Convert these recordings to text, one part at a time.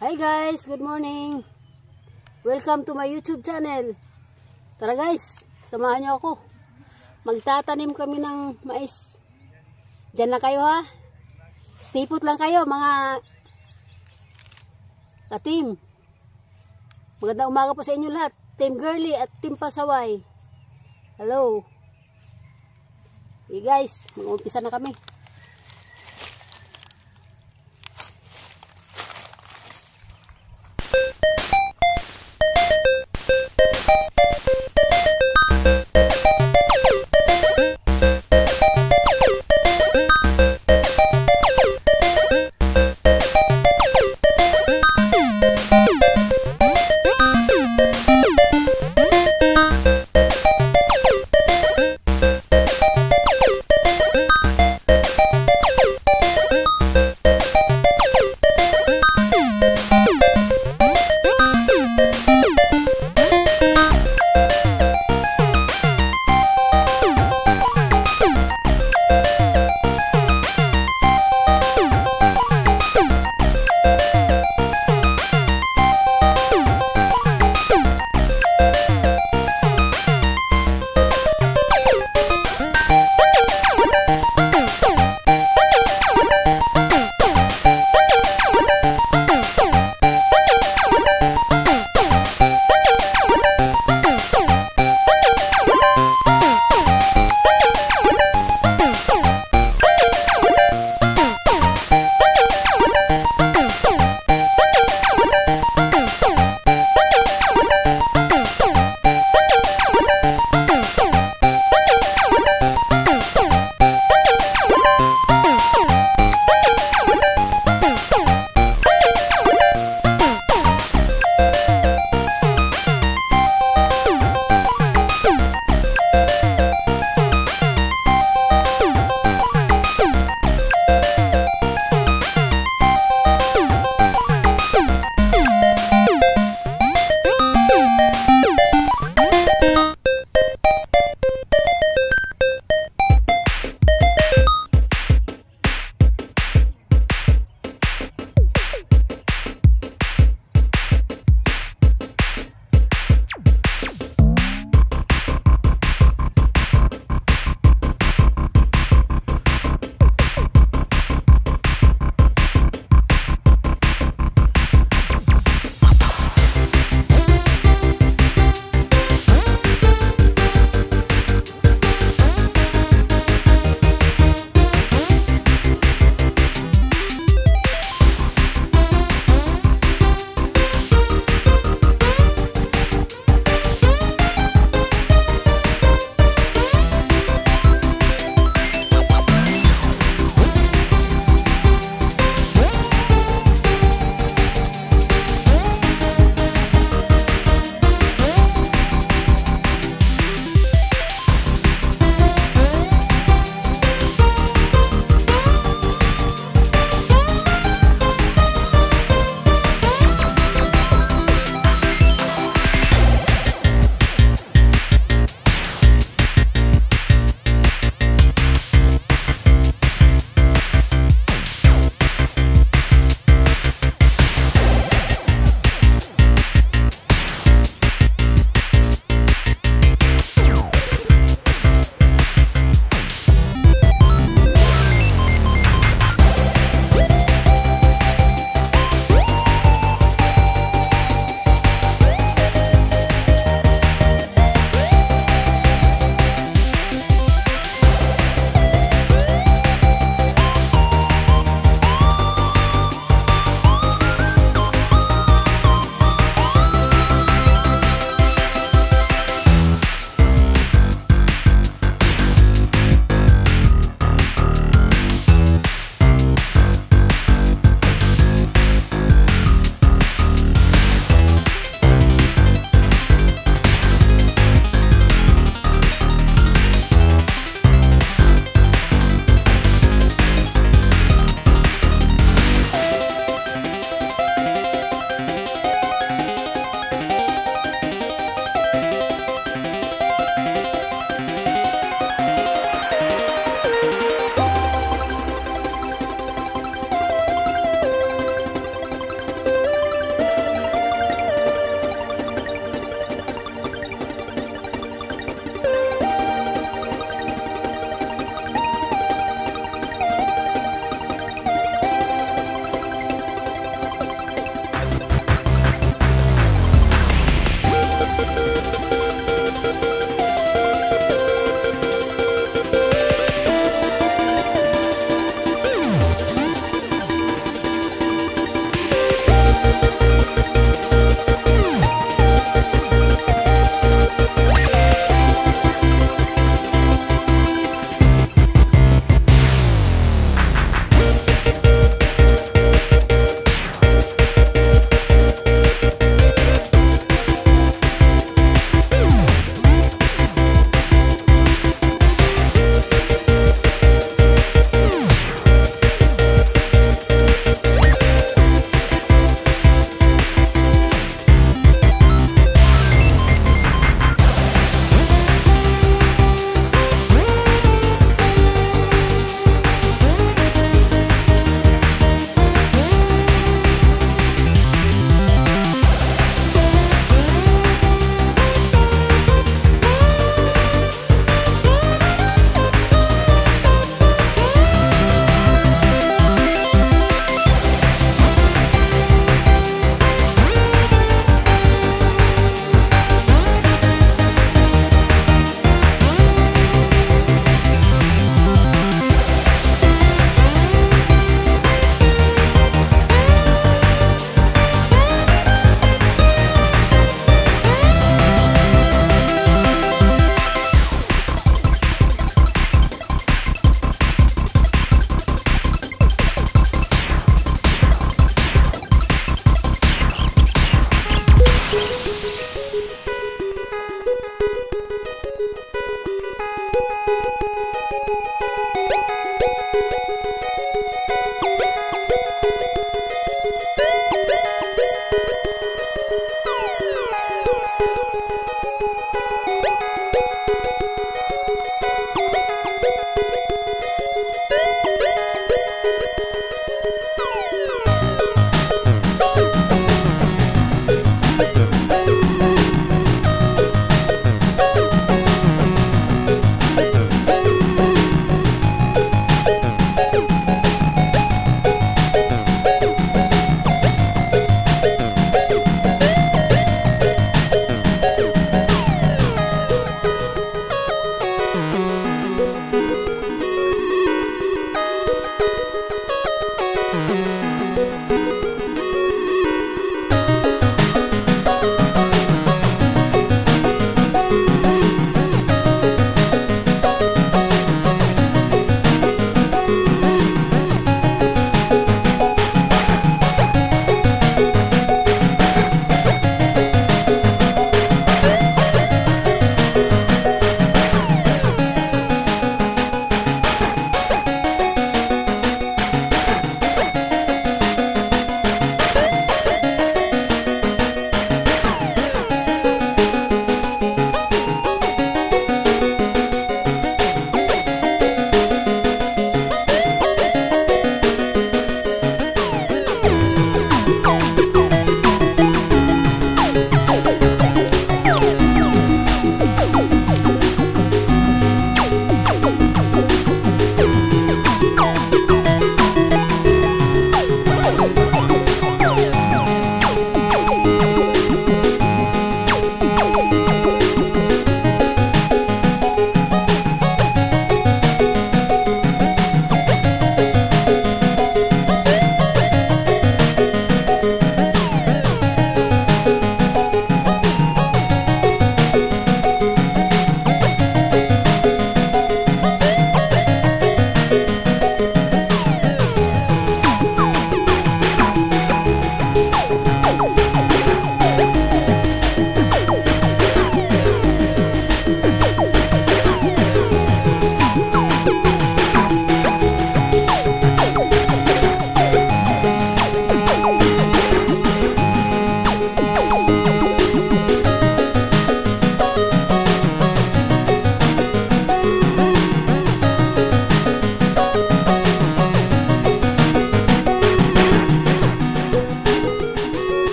Hi guys, good morning. Welcome to my YouTube channel. Tara guys, samahan niyo ako. Magtatanim kami ng mais. Diyan lang kayo ha. Stay put lang kayo mga ka-team. Magandang umaga po sa inyo lahat. Team Girly at Team Pasaway. Hello. Hey guys, mag-umpisa na kami.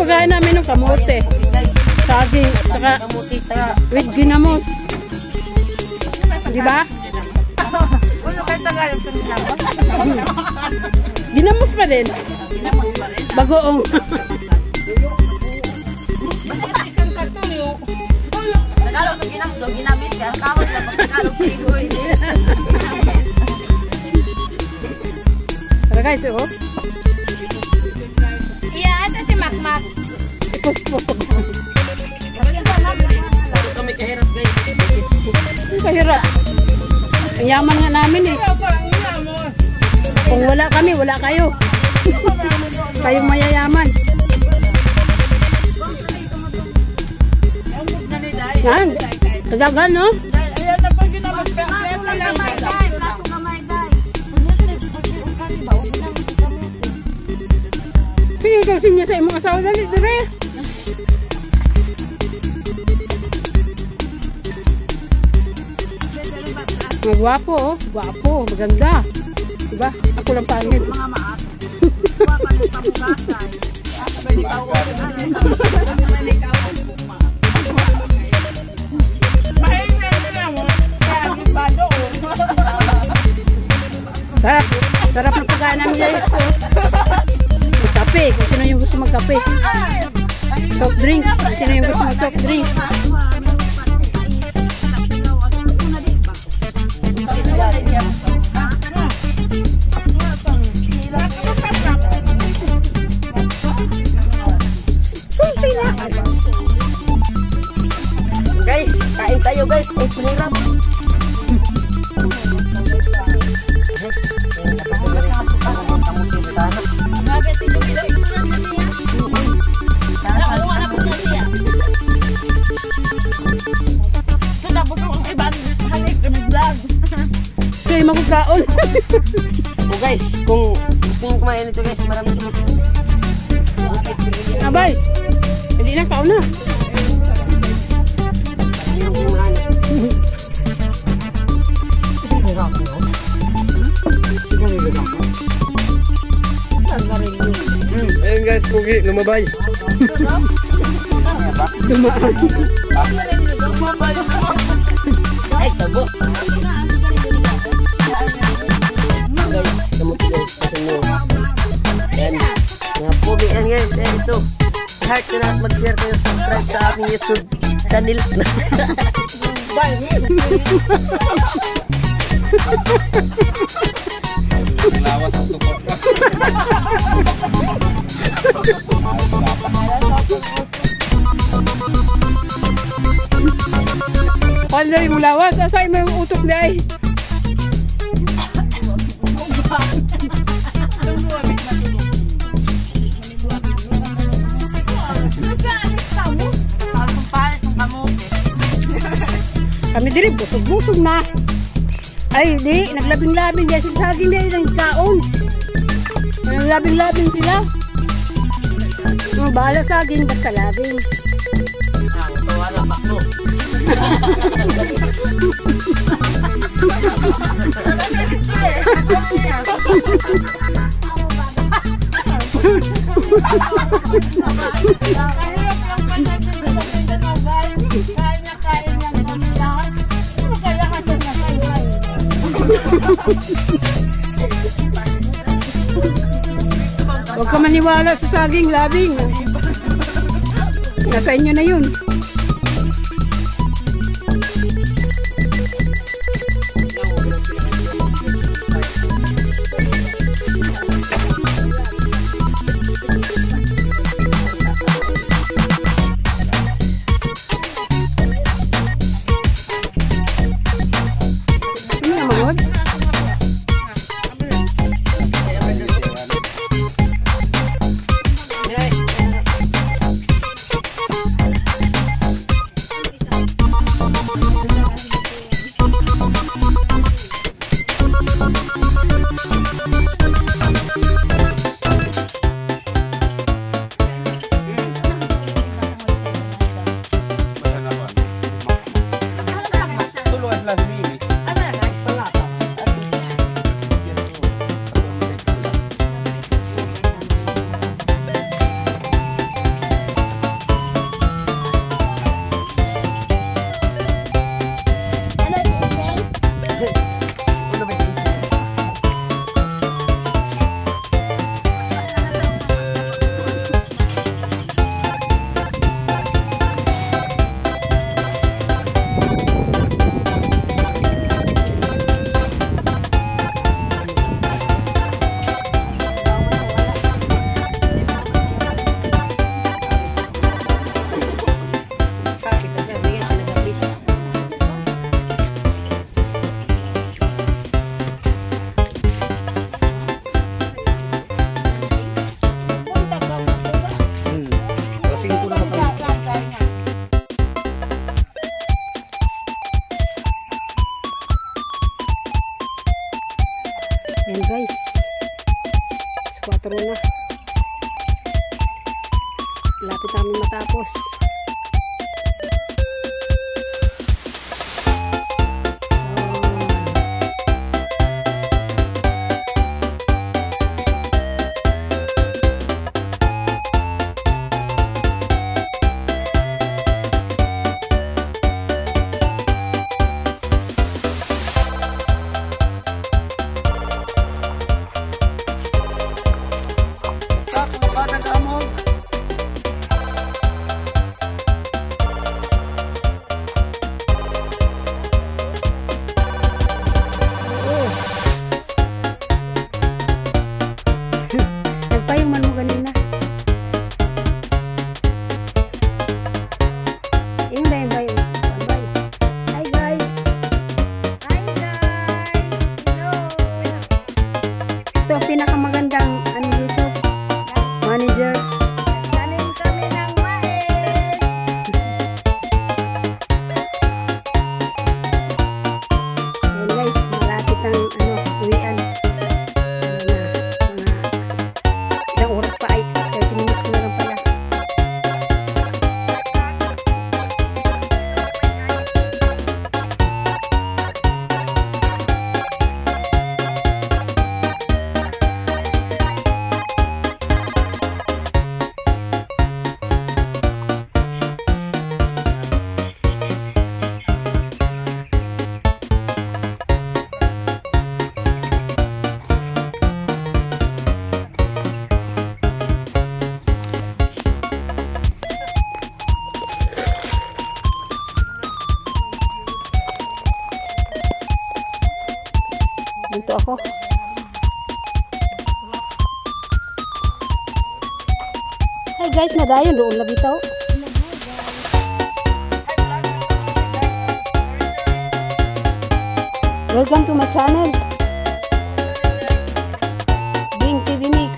pagkain namin ng kamote. Saging, saka with ginamos. Di ba? Ginamos pa din. Bagoong. Tara guys, oh. Iya, ito si Makmak. Ipus-pusok. Kami kahirap guys. Kahirap. Ang yaman nga namin eh. Kung wala kami, wala kayo. Kayong mayayaman. Yan. Kagagan, no? Sige, kasi niya sa imong asawa dali, dire. Gwapo, oh. Gwapo, maganda. Diba? Ako lang pangit. Mga maat. Kuha pa ng pamugasay. Sarap. Sarap ng pagkain namin guys. Magkape. Kung sino yung gusto magkape. Soft drink. Kung sino yung gusto mag soft drink. Guys, kain tayo guys. Ay, mahirap. Kaya magkaon. So guys, kung gusto nyo kumain nito guys, maraming Abay. Hindi na kaon na. Ayan guys, pugi, lumabay. Dumaan. ay tabo. Guys, kamuti guys, kasi mo. Yan, mga pugi yan guys, yan ito. Heart na at mag-share kayo, subscribe sa aking YouTube channel. Lawas ang tukot ka. Paano yung lawas? Asay mo yung utok na ay. Kami diri busog-busog na. Ay, di. Naglabing-labing. Yan sinsagin na yung kaon. Naglabing-labing sila. Bahala saging, basta labing. Wala baklo. Huwag ka maniwala sa saging, labing. Nasa inyo na yun. Ano naman yun? Hindi, bye. Bye. Hi guys. Hi guys! Hello! Ito ang pinakamagandang YouTube manager. Tanim kami ng mais! Ayan guys, malapit ang uwian. Ilang oras pa ay 30 minutes na lang pala. Dito ako. Hi guys, nadayon doon na bitaw. Welcome to my channel. Bing TV Mix.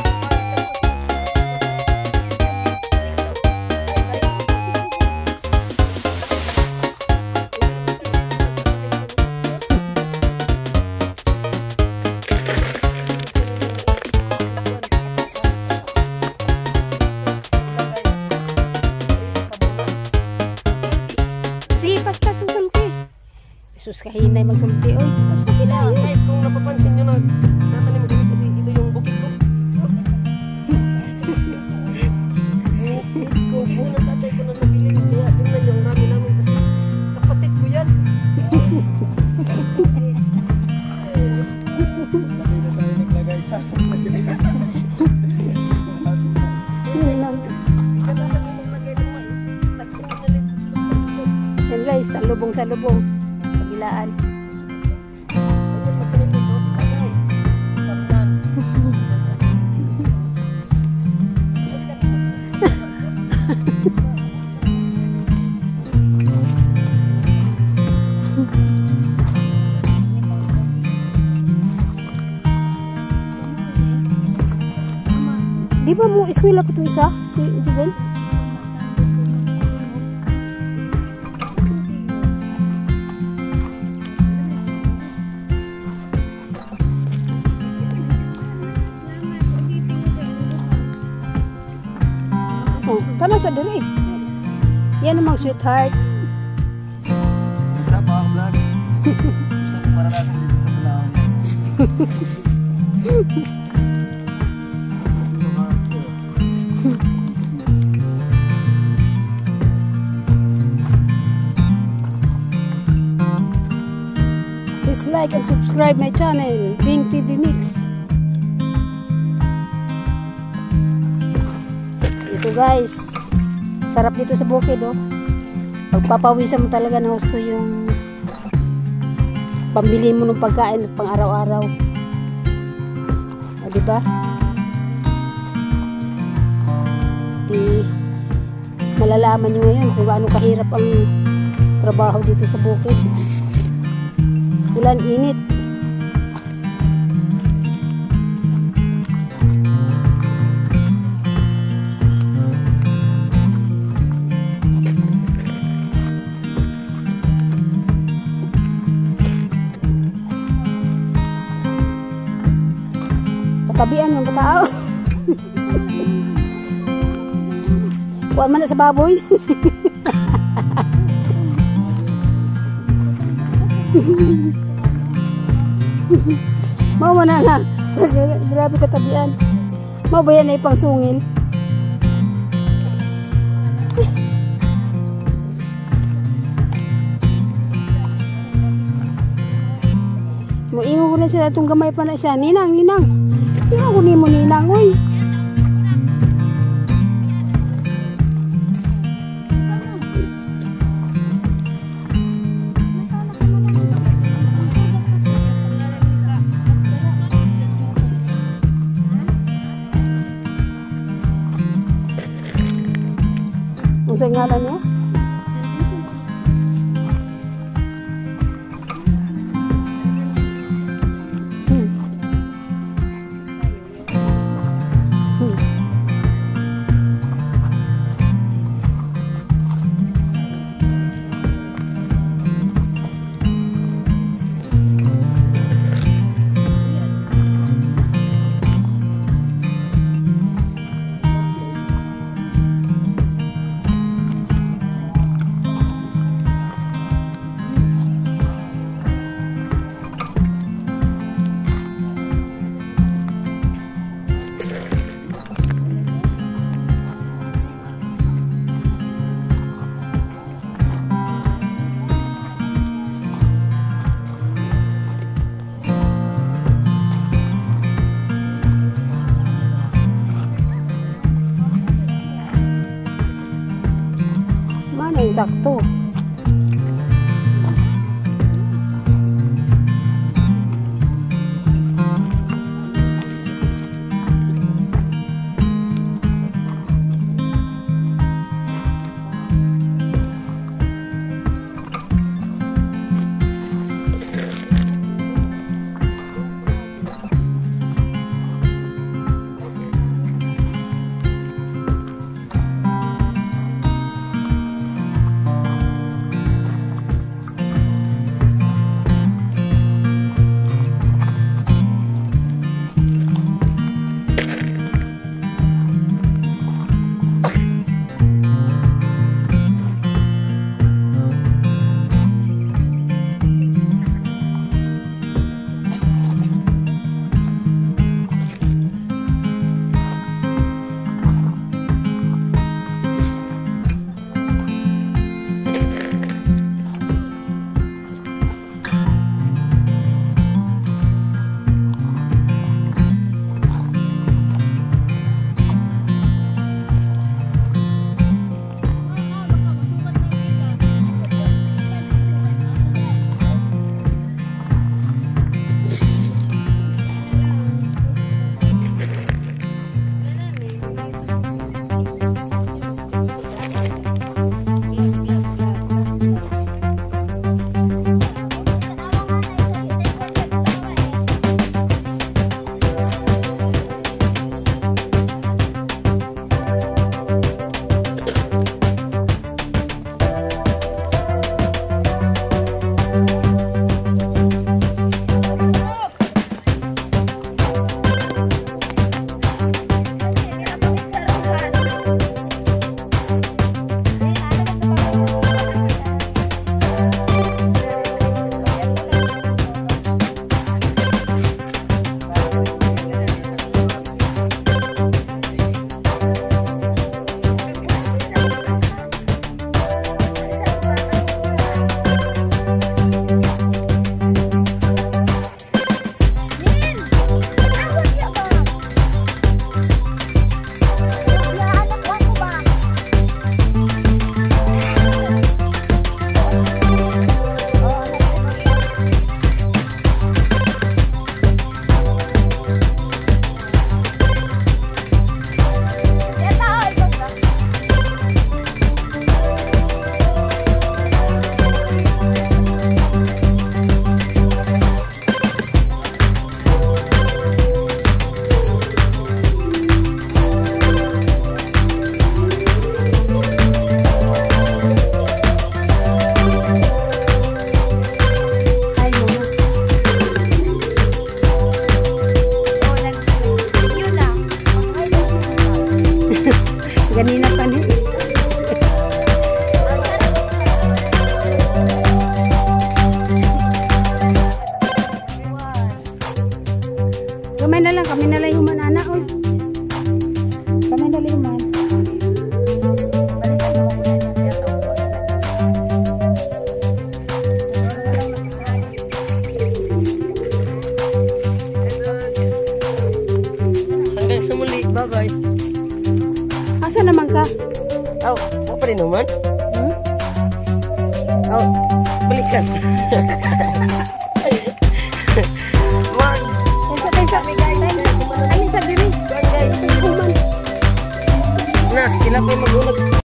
Sige, paspas ang sulti. Sus, kahinay magsulti. Oy, paspas sila. Guys, kung napapansin nyo na, tatanim ko kasi ito yung bukid ko. Bukid ko po na tatay ko na nabili. Kaya tingnan nyo, ang dami namin kasi kapatid ko yan. Yun lang. Yan guys, sa lubong. Kabilaan. Di ba mo eskwela pa ito isa? Si Juven? Oh, kana sa diri. Yan namang sweetheart. Wala pa ako vlog. Para natin dito sa Bulacan. Please like and subscribe my channel, Bing TV Mix. Ito guys, sarap dito sa bukid oh. Pagpapawisan mo talaga ng gusto yung pambili mo ng pagkain at pang araw-araw. O diba? Malalaman nyo ngayon kung gaano kahirap ang trabaho dito sa bukid. Ulan, init. Patabian ng tao. Kuha man na sa baboy. Mau mana na. Grabe katabian. Mau ba yan ay pangsungil? Muingo ko na sila itong gamay pa na siya. Ninang, ninang. Tingnan ko ni mo ninang, uy. Ang sa ngalan niya? Sakto. Ganina pa ni. Kamay na lang, kami na lang yung manana. Oy. Kamay na lang yung man. Hanggang sa muli. Bye-bye. Asa naman ka? Oh, ako pa rin naman. Hmm? Oh, balikan. Wag. Kaysa. Alin sa diri? Guys. Kuman. Na, sila pa yung mag-unag.